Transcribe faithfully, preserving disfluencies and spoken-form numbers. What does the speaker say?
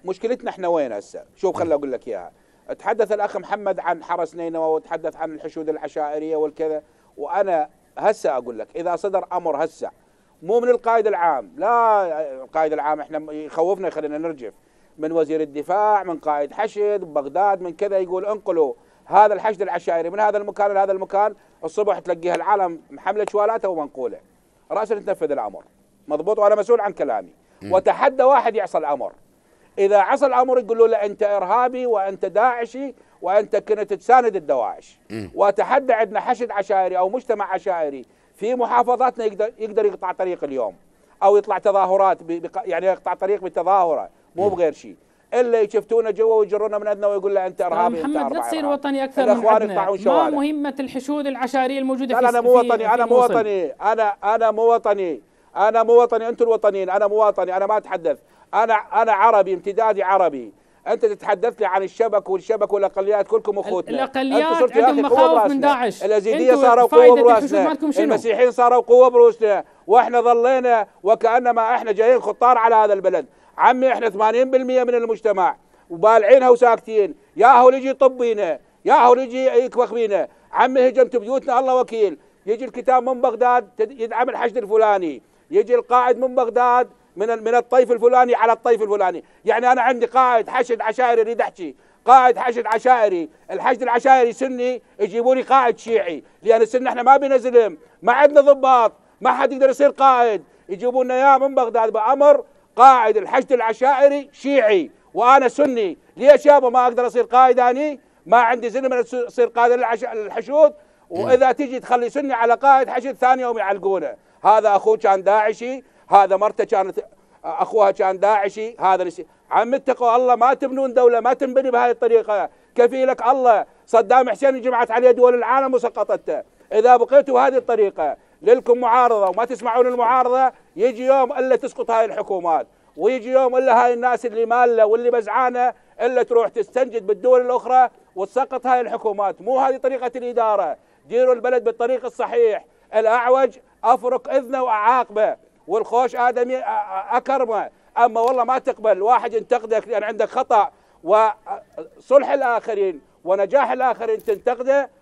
مشكلتنا احنا وين هسه؟ شوف خليني اقول لك اياها. تحدث الاخ محمد عن حرس نينوى وتحدث عن الحشود العشائريه والكذا، وانا هسه اقول لك اذا صدر امر هسه مو من القائد العام، لا القائد العام احنا يخوفنا يخلينا نرجف، من وزير الدفاع، من قائد حشد بغداد، من كذا، يقول انقلوا هذا الحشد العشائري من هذا المكان الى هذا المكان، الصبح تلقيها العالم محمله شوالاته ومنقوله. راسا تنفذ الامر، مضبوط، وانا مسؤول عن كلامي. م. وتحدى واحد يعصى الامر، اذا عصى الامر يقولوا له انت ارهابي وانت داعشي وانت كنت تساند الدواعش. م. وتحدى عندنا حشد عشائري او مجتمع عشائري في محافظاتنا يقدر يقدر يقطع طريق اليوم او يطلع تظاهرات، يعني يقطع طريق بتظاهره مو بغير شيء، الا يشفتونا جوا ويجرونا من اذنه ويقول له انت ارهابي. محمد انت لا تصير إرهابي. وطني اكثر من عندنا. ما مهمه الحشود العشائريه الموجوده في انا مو وطني، انا مو وطني، انا انا مو وطني، انا مو وطني، انتم الوطنيين، انا مو وطني، انا ما اتحدث، انا انا عربي، امتدادي عربي. انت تتحدث لي عن الشبك والشبك والاقليات، كلكم اخوتنا. الاقليات عندهم مخاوف من داعش، الازيديه صاروا قوه بروسنا، المسيحيين صاروا قوه بروسنا، واحنا ظلينا وكانما احنا جايين خطار على هذا البلد. عمي احنا ثمانين بالمئة من المجتمع وبالعينها وساكتين، ياهو يجي يطب بينا، ياهو يجي يكفخ بينا. عمي هجمت بيوتنا الله وكيل، يجي الكتاب من بغداد يدعم الحشد الفلاني، يجي القائد من بغداد من من الطيف الفلاني على الطيف الفلاني. يعني انا عندي قائد حشد عشائري، اريد احكي قائد حشد عشائري، الحشد العشائري سني، يجيبوا لي قائد شيعي، لان السنه احنا ما بنزلهم، ما عندنا ضباط، ما حد يقدر يصير قائد، يجيبوا لنا اياه من بغداد بامر قائد الحشد العشائري شيعي وانا سني. ليش يابا ما اقدر اصير قائد؟ اني ما عندي زلمه من اصير قائد الحشود، واذا تجي تخلي سني على قائد حشد ثاني يوم يعلقونه. هذا اخوه كان داعشي، هذا مرته كانت اخوها كان داعشي، هذا نسي. عم اتقوا الله، ما تبنون دوله، ما تنبني بهذه الطريقه. كفيلك الله صدام حسين جمعت عليه دول العالم وسقطته. اذا بقيتوا بهذه الطريقه لكم معارضه وما تسمعون المعارضه، يجي يوم الا تسقط هاي الحكومات، ويجي يوم الا هاي الناس اللي ماله واللي بزعانه الا تروح تستنجد بالدول الاخرى وتسقط هاي الحكومات. مو هذه طريقه الاداره. ديروا البلد بالطريق الصحيح. الاعوج افرك اذنه واعاقبه، والخوش ادمي اكرمه. اما والله ما تقبل واحد ينتقدك لان عندك خطا، وصلح الاخرين ونجاح الاخرين تنتقده